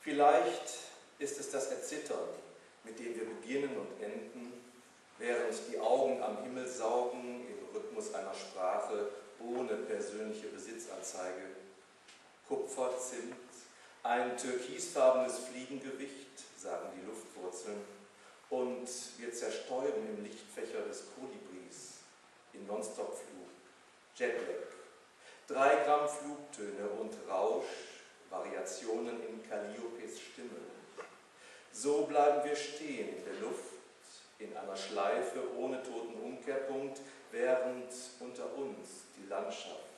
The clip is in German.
Vielleicht ist es das Erzittern, mit dem wir beginnen und enden, während die Augen am Himmel saugen im Rhythmus einer Sprache ohne persönliche Besitzanzeige. Kupfer, Zimt, ein türkisfarbenes Fliegengewicht, sagen die Luftwurzeln, und wir zerstäuben im Lichtfächer des Kolibris in Nonstop-Flug, Jetlag, 3 Gramm Flugtöne und Rausch, Variationen in Kalliopes Stimme. So bleiben wir stehen in der Luft, in einer Schleife ohne toten Umkehrpunkt, während unter uns die Landschaft